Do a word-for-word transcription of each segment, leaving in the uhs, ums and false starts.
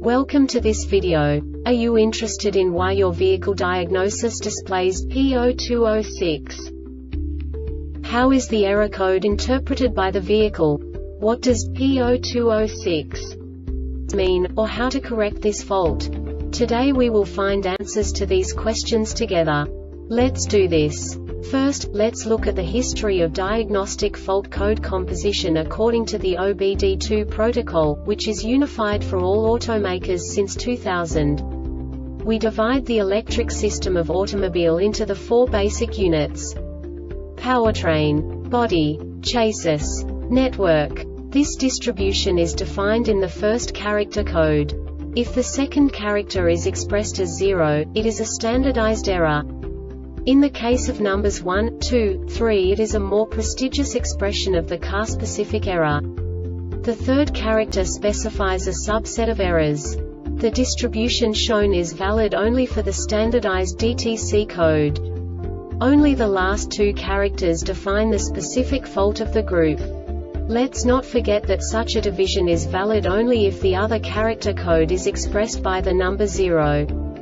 Welcome to this video. Are you interested in why your vehicle diagnosis displays P zero two zero six? How is the error code interpreted by the vehicle? What does P zero two zero six mean, or how to correct this fault? Today we will find answers to these questions together. Let's do this. First, let's look at the history of diagnostic fault code composition according to the O B D two protocol, which is unified for all automakers since two thousand. We divide the electric system of automobile into the four basic units: powertrain, body, chassis, network. This distribution is defined in the first character code. If the second character is expressed as zero, it is a standardized error. In the case of numbers one, two, three, it is a more prestigious expression of the car-specific error. The third character specifies a subset of errors. The distribution shown is valid only for the standardized D T C code. Only the last two characters define the specific fault of the group. Let's not forget that such a division is valid only if the other character code is expressed by the number zero.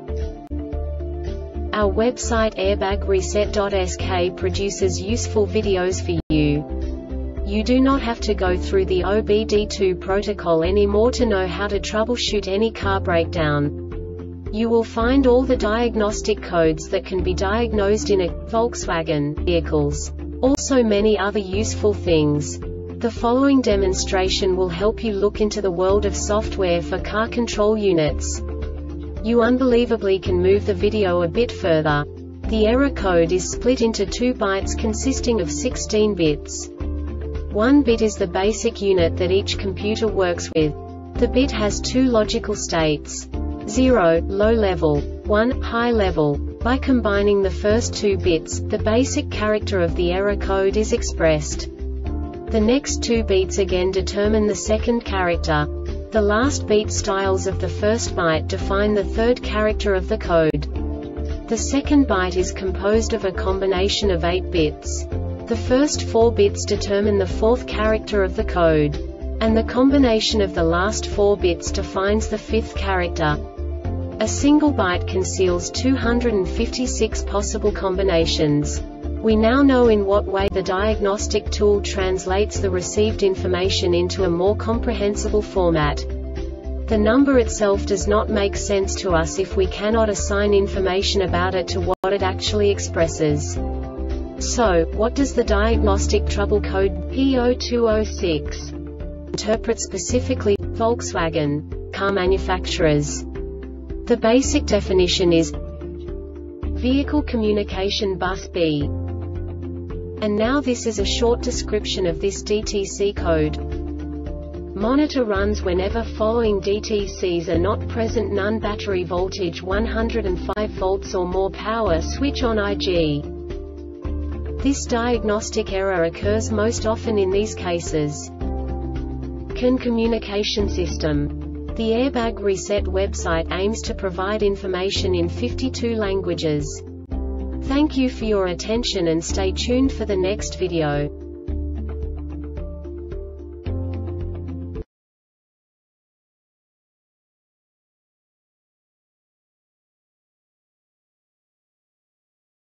Our website airbag reset dot S K produces useful videos for you. You do not have to go through the O B D two protocol anymore to know how to troubleshoot any car breakdown. You will find all the diagnostic codes that can be diagnosed in a Volkswagen vehicles. Also many other useful things. The following demonstration will help you look into the world of software for car control units. You unbelievably can move the video a bit further. The error code is split into two bytes consisting of sixteen bits. One bit is the basic unit that each computer works with. The bit has two logical states: zero, low level, one, high level. By combining the first two bits, the basic character of the error code is expressed. The next two beats again determine the second character. The last beat styles of the first byte define the third character of the code. The second byte is composed of a combination of eight bits. The first four bits determine the fourth character of the code. And the combination of the last four bits defines the fifth character. A single byte conceals two hundred fifty-six possible combinations. We now know in what way the diagnostic tool translates the received information into a more comprehensible format. The number itself does not make sense to us if we cannot assign information about it to what it actually expresses. So, what does the diagnostic trouble code P zero two zero six interpret specifically for Volkswagen car manufacturers? The basic definition is Vehicle Communication Bus B. And now this is a short description of this D T C code. Monitor runs whenever following D T Cs are not present: none, battery voltage one hundred five volts or more, power switch on I G. This diagnostic error occurs most often in these cases. C A N communication system. The Airbag Reset website aims to provide information in fifty-two languages. Thank you for your attention and stay tuned for the next video.